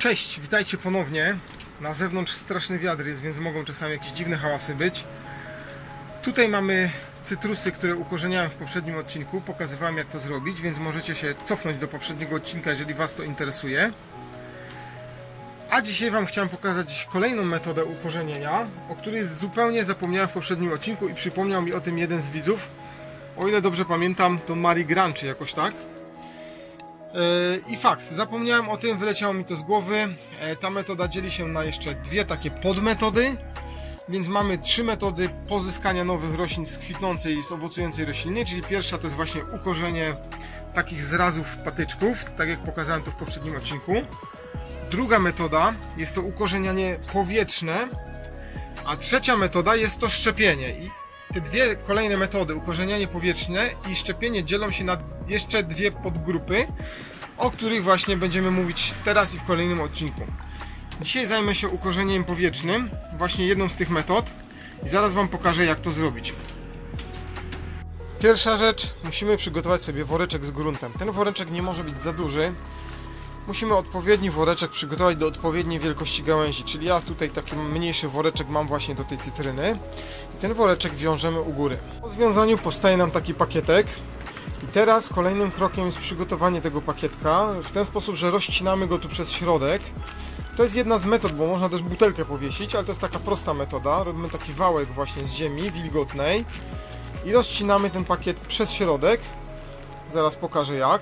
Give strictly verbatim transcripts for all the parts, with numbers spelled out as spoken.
Cześć, witajcie ponownie. Na zewnątrz straszny wiatr jest, więc mogą czasami jakieś dziwne hałasy być. Tutaj mamy cytrusy, które ukorzeniałem w poprzednim odcinku. Pokazywałem, jak to zrobić, więc możecie się cofnąć do poprzedniego odcinka, jeżeli Was to interesuje. A dzisiaj Wam chciałem pokazać kolejną metodę ukorzenienia, o której zupełnie zapomniałem w poprzednim odcinku i przypomniał mi o tym jeden z widzów. O ile dobrze pamiętam, to Marie Grant, czy jakoś tak. I fakt, zapomniałem o tym, wyleciało mi to z głowy. Ta metoda dzieli się na jeszcze dwie takie podmetody. Więc mamy trzy metody pozyskania nowych roślin z kwitnącej i z owocującej rośliny. Czyli pierwsza to jest właśnie ukorzenie takich zrazów patyczków, tak jak pokazałem to w poprzednim odcinku. Druga metoda jest to ukorzenianie powietrzne, a trzecia metoda jest to szczepienie. I te dwie kolejne metody, ukorzenianie powietrzne i szczepienie, dzielą się na jeszcze dwie podgrupy, o których właśnie będziemy mówić teraz i w kolejnym odcinku. Dzisiaj zajmę się ukorzeniem powietrznym, właśnie jedną z tych metod, i zaraz Wam pokażę, jak to zrobić. Pierwsza rzecz, musimy przygotować sobie woreczek z gruntem. Ten woreczek nie może być za duży. Musimy odpowiedni woreczek przygotować do odpowiedniej wielkości gałęzi, czyli ja tutaj taki mniejszy woreczek mam właśnie do tej cytryny i ten woreczek wiążemy u góry. Po związaniu powstaje nam taki pakietek i teraz kolejnym krokiem jest przygotowanie tego pakietka w ten sposób, że rozcinamy go tu przez środek. To jest jedna z metod, bo można też butelkę powiesić, ale to jest taka prosta metoda. Robimy taki wałek właśnie z ziemi wilgotnej i rozcinamy ten pakiet przez środek. Zaraz pokażę jak.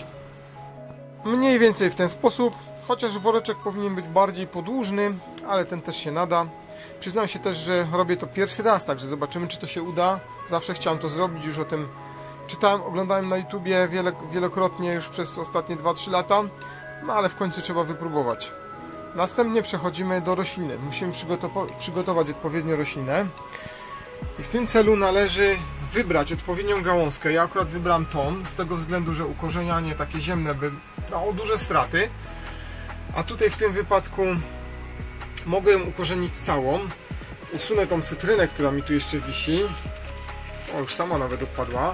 Mniej więcej w ten sposób, chociaż woreczek powinien być bardziej podłużny, ale ten też się nada. Przyznam się też, że robię to pierwszy raz, także zobaczymy, czy to się uda. Zawsze chciałem to zrobić, już o tym czytałem, oglądałem na YouTubie wiele, wielokrotnie już przez ostatnie dwa trzy lata, no ale w końcu trzeba wypróbować. Następnie przechodzimy do rośliny. Musimy przygotować odpowiednio roślinę i w tym celu należy wybrać odpowiednią gałązkę. Ja akurat wybrałem tą, z tego względu, że ukorzenianie takie ziemne by dało duże straty, a tutaj w tym wypadku mogę ją ukorzenić całą. Usunę tą cytrynę, która mi tu jeszcze wisi. O, już sama nawet odpadła,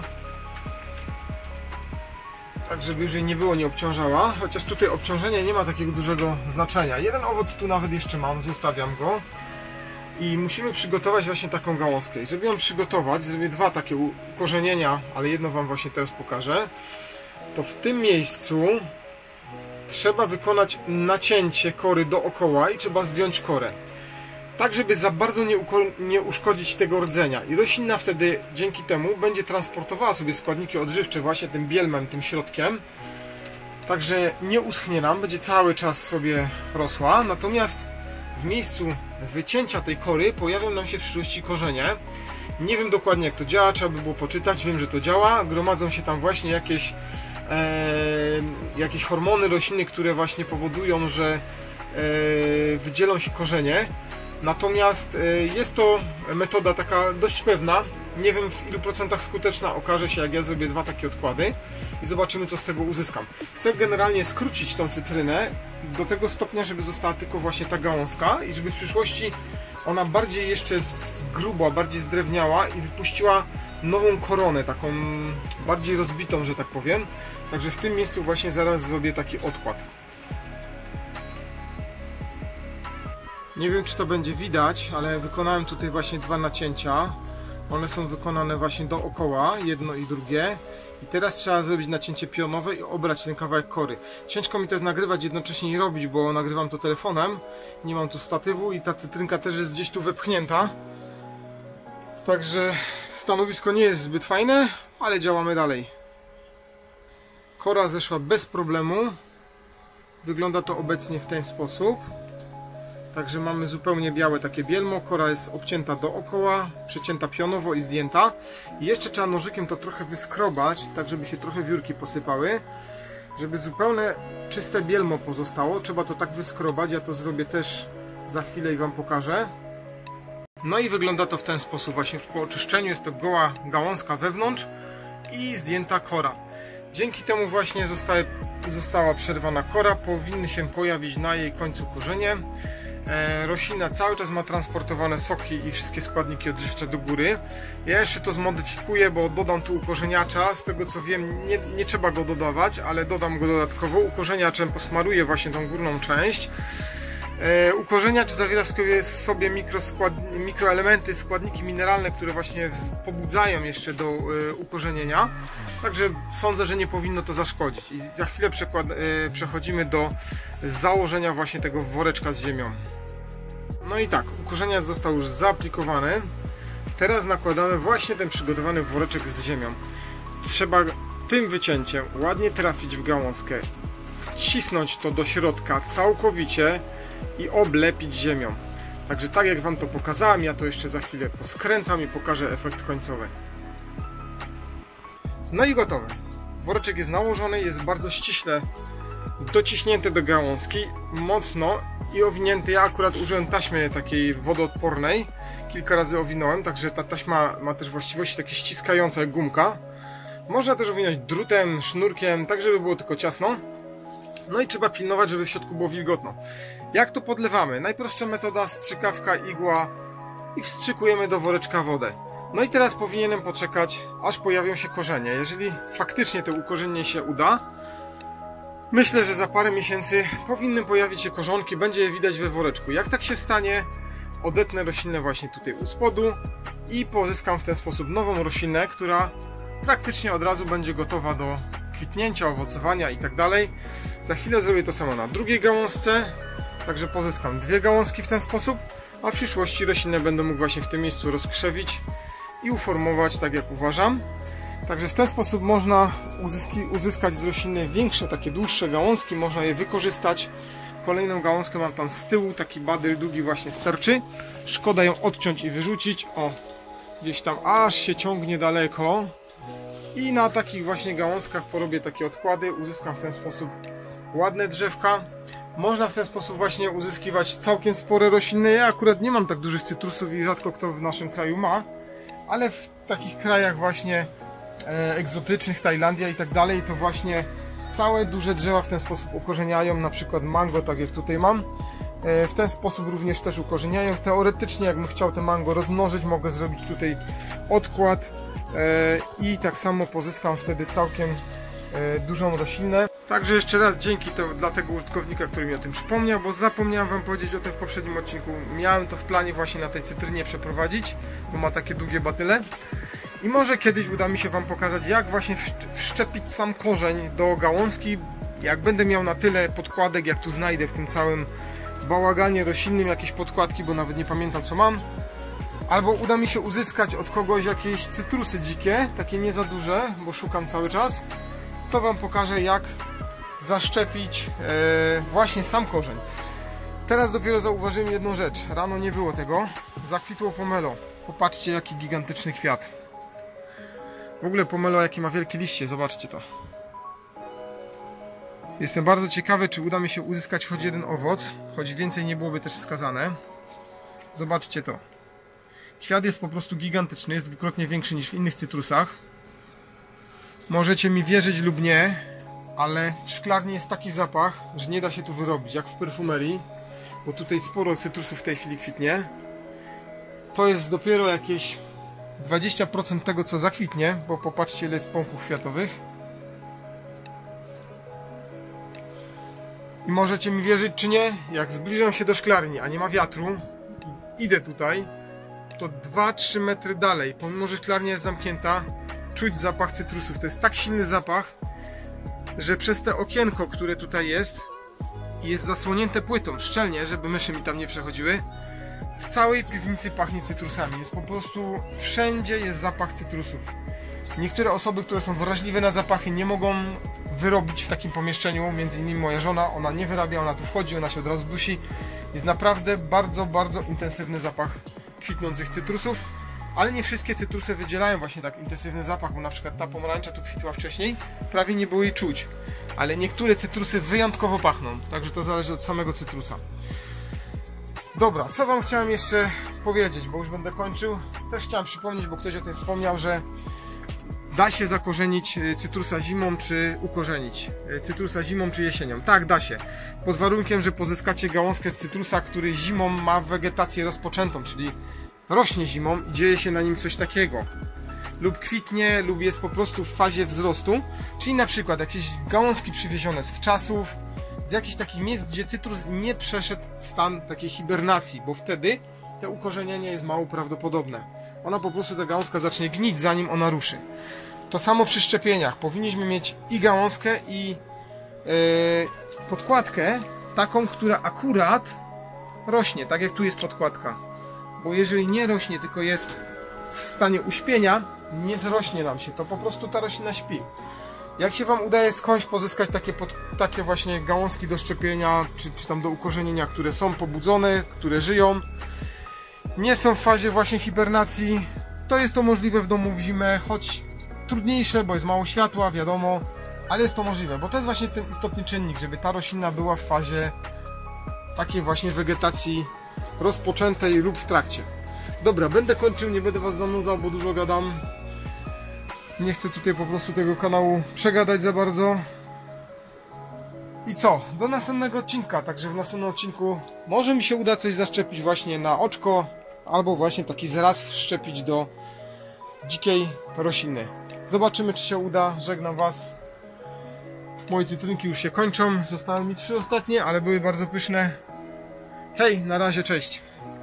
tak żeby już jej nie było, nie obciążała, chociaż tutaj obciążenie nie ma takiego dużego znaczenia. Jeden owoc tu nawet jeszcze mam, zostawiam go. I musimy przygotować właśnie taką gałązkę. I żeby ją przygotować, zrobię dwa takie ukorzenienia, ale jedno Wam właśnie teraz pokażę. To w tym miejscu trzeba wykonać nacięcie kory dookoła i trzeba zdjąć korę. Tak, żeby za bardzo nie, nie uszkodzić tego rdzenia. I roślina wtedy dzięki temu będzie transportowała sobie składniki odżywcze właśnie tym bielmem, tym środkiem. Także nie uschnie nam, będzie cały czas sobie rosła. Natomiast w miejscu wycięcia tej kory pojawią nam się w przyszłości korzenie. Nie wiem dokładnie, jak to działa, trzeba by było poczytać. Wiem, że to działa. Gromadzą się tam właśnie jakieś, e, jakieś hormony rośliny, które właśnie powodują, że e, wydzielą się korzenie. Natomiast e, jest to metoda taka dość pewna. Nie wiem, w ilu procentach skuteczna, okaże się, jak ja zrobię dwa takie odkłady i zobaczymy, co z tego uzyskam. Chcę generalnie skrócić tą cytrynę do tego stopnia, żeby została tylko właśnie ta gałązka i żeby w przyszłości ona bardziej jeszcze zgrubła, bardziej zdrewniała i wypuściła nową koronę, taką bardziej rozbitą, że tak powiem. Także w tym miejscu właśnie zaraz zrobię taki odkład. Nie wiem, czy to będzie widać, ale wykonałem tutaj właśnie dwa nacięcia. One są wykonane właśnie dookoła, jedno i drugie. I teraz trzeba zrobić nacięcie pionowe i obrać ten kawałek kory. Ciężko mi to jest nagrywać jednocześnie i robić, bo nagrywam to telefonem. Nie mam tu statywu i ta cytrynka też jest gdzieś tu wepchnięta. Także stanowisko nie jest zbyt fajne, ale działamy dalej. Kora zeszła bez problemu. Wygląda to obecnie w ten sposób. Także mamy zupełnie białe takie bielmo, kora jest obcięta dookoła, przecięta pionowo i zdjęta. I jeszcze trzeba nożykiem to trochę wyskrobać, tak żeby się trochę wiórki posypały. Żeby zupełnie czyste bielmo pozostało, trzeba to tak wyskrobać, ja to zrobię też za chwilę i Wam pokażę. No i wygląda to w ten sposób właśnie po oczyszczeniu, jest to goła gałązka wewnątrz i zdjęta kora. Dzięki temu właśnie zostały, została przerwana kora, powinny się pojawić na jej końcu korzenie. e, roślina cały czas ma transportowane soki i wszystkie składniki odżywcze do góry. Ja jeszcze to zmodyfikuję, bo dodam tu ukorzeniacza. Z tego co wiem, nie, nie trzeba go dodawać, ale dodam go dodatkowo. Ukorzeniaczem posmaruję właśnie tą górną część. E, ukorzeniacz zawiera w sobie, w sobie mikroskład, mikroelementy, składniki mineralne, które właśnie pobudzają jeszcze do e, ukorzenienia. Także sądzę, że nie powinno to zaszkodzić. I za chwilę przekład, e, przechodzimy do założenia właśnie tego woreczka z ziemią. No i tak, ukorzeniacz został już zaaplikowany. Teraz nakładamy właśnie ten przygotowany woreczek z ziemią. Trzeba tym wycięciem ładnie trafić w gałązkę, wcisnąć to do środka całkowicie i oblepić ziemią. Także tak jak Wam to pokazałem, ja to jeszcze za chwilę poskręcam i pokażę efekt końcowy. No i gotowe. Woreczek jest nałożony, jest bardzo ściśle dociśnięty do gałązki, mocno i owinięty. Ja akurat użyłem taśmy takiej wodoodpornej, kilka razy owinąłem, także ta taśma ma też właściwości takie ściskające jak gumka. Można też owinąć drutem, sznurkiem, tak żeby było tylko ciasno. No i trzeba pilnować, żeby w środku było wilgotno. Jak to podlewamy? Najprostsza metoda, strzykawka, igła i wstrzykujemy do woreczka wodę. No i teraz powinienem poczekać, aż pojawią się korzenie. Jeżeli faktycznie to ukorzenienie się uda, myślę, że za parę miesięcy powinny pojawić się korzonki, będzie je widać we woreczku. Jak tak się stanie, odetnę roślinę właśnie tutaj u spodu i pozyskam w ten sposób nową roślinę, która praktycznie od razu będzie gotowa do kwitnięcia, owocowania i tak dalej. Za chwilę zrobię to samo na drugiej gałązce, także pozyskam dwie gałązki w ten sposób, a w przyszłości roślinę będę mógł właśnie w tym miejscu rozkrzewić i uformować tak jak uważam. Także w ten sposób można uzyski, uzyskać z rośliny większe, takie dłuższe gałązki, można je wykorzystać. Kolejną gałązkę mam tam z tyłu, taki badyl długi właśnie sterczy. Szkoda ją odciąć i wyrzucić. O, gdzieś tam aż się ciągnie daleko. I na takich właśnie gałązkach porobię takie odkłady, uzyskam w ten sposób ładne drzewka. Można w ten sposób właśnie uzyskiwać całkiem spore rośliny. Ja akurat nie mam tak dużych cytrusów i rzadko kto w naszym kraju ma, ale w takich krajach właśnie e, egzotycznych, Tajlandia i tak dalej, to właśnie całe duże drzewa w ten sposób ukorzeniają, na przykład mango, tak jak tutaj mam. E, w ten sposób również też ukorzeniają. Teoretycznie, jakbym chciał te mango rozmnożyć, mogę zrobić tutaj odkład e, i tak samo pozyskam wtedy całkiem e, dużą roślinę. Także jeszcze raz dzięki to, dla tego użytkownika, który mi o tym przypomniał, bo zapomniałem Wam powiedzieć o tym w poprzednim odcinku. Miałem to w planie właśnie na tej cytrynie przeprowadzić, bo ma takie długie batyle. I może kiedyś uda mi się Wam pokazać, jak właśnie wszczepić sam korzeń do gałązki. Jak będę miał na tyle podkładek, jak tu znajdę w tym całym bałaganie roślinnym jakieś podkładki, bo nawet nie pamiętam co mam. Albo uda mi się uzyskać od kogoś jakieś cytrusy dzikie, takie nie za duże, bo szukam cały czas. To Wam pokażę, jak zaszczepić e, właśnie sam korzeń. Teraz dopiero zauważyłem jedną rzecz. Rano nie było tego. Zakwitło pomelo. Popatrzcie, jaki gigantyczny kwiat. W ogóle pomelo, jakie ma wielkie liście. Zobaczcie to. Jestem bardzo ciekawy, czy uda mi się uzyskać choć jeden owoc. Choć więcej nie byłoby też wskazane. Zobaczcie to. Kwiat jest po prostu gigantyczny. Jest dwukrotnie większy niż w innych cytrusach. Możecie mi wierzyć lub nie, ale w szklarni jest taki zapach, że nie da się tu wyrobić, jak w perfumerii, bo tutaj sporo cytrusów w tej chwili kwitnie. To jest dopiero jakieś dwadzieścia procent tego, co zakwitnie, bo popatrzcie, ile jest pąków kwiatowych. I możecie mi wierzyć czy nie, jak zbliżam się do szklarni, a nie ma wiatru, idę tutaj, to dwa trzy metry dalej, pomimo że szklarnia jest zamknięta, czuć zapach cytrusów. To jest tak silny zapach, że przez te okienko, które tutaj jest, jest zasłonięte płytą, szczelnie, żeby myszy mi tam nie przechodziły. W całej piwnicy pachnie cytrusami. Jest po prostu wszędzie jest zapach cytrusów. Niektóre osoby, które są wrażliwe na zapachy, nie mogą wyrobić w takim pomieszczeniu. Między innymi moja żona, ona nie wyrabia, ona tu wchodzi, ona się od razu dusi. Jest naprawdę bardzo, bardzo intensywny zapach kwitnących cytrusów. Ale nie wszystkie cytrusy wydzielają właśnie tak intensywny zapach, bo na przykład ta pomarańcza tu kwitła wcześniej, prawie nie było jej czuć. Ale niektóre cytrusy wyjątkowo pachną, także to zależy od samego cytrusa. Dobra, co Wam chciałem jeszcze powiedzieć, bo już będę kończył. Też chciałem przypomnieć, bo ktoś o tym wspomniał, że Da się zakorzenić cytrusa zimą, czy ukorzenić cytrusa zimą, czy jesienią? Tak, da się. Pod warunkiem, że pozyskacie gałązkę z cytrusa, który zimą ma wegetację rozpoczętą, czyli rośnie zimą i dzieje się na nim coś takiego. Lub kwitnie, lub jest po prostu w fazie wzrostu. Czyli na przykład jakieś gałązki przywiezione z wczasów, z jakichś takich miejsc, gdzie cytrus nie przeszedł w stan takiej hibernacji, bo wtedy to ukorzenienie jest mało prawdopodobne. Ona po prostu, ta gałązka zacznie gnić, zanim ona ruszy. To samo przy szczepieniach. Powinniśmy mieć i gałązkę, i yy, podkładkę, taką, która akurat rośnie, tak jak tu jest podkładka. Bo jeżeli nie rośnie, tylko jest w stanie uśpienia, nie zrośnie nam się, to po prostu ta roślina śpi. Jak się Wam udaje skądś pozyskać takie, pod, takie właśnie gałązki do szczepienia, czy, czy tam do ukorzenienia, które są pobudzone, które żyją, nie są w fazie właśnie hibernacji, to jest to możliwe w domu w zimę, choć trudniejsze, bo jest mało światła, wiadomo, ale jest to możliwe, bo to jest właśnie ten istotny czynnik, żeby ta roślina była w fazie takiej właśnie wegetacji rozpoczętej lub w trakcie. Dobra, będę kończył, nie będę Was zanudzał, bo dużo gadam. Nie chcę tutaj po prostu tego kanału przegadać za bardzo. I co? Do następnego odcinka, także w następnym odcinku może mi się uda coś zaszczepić właśnie na oczko, albo właśnie taki zraz wszczepić do dzikiej rośliny. Zobaczymy, czy się uda. Żegnam Was. Moje cytrynki już się kończą. Zostały mi trzy ostatnie, ale były bardzo pyszne. Hej, na razie, cześć.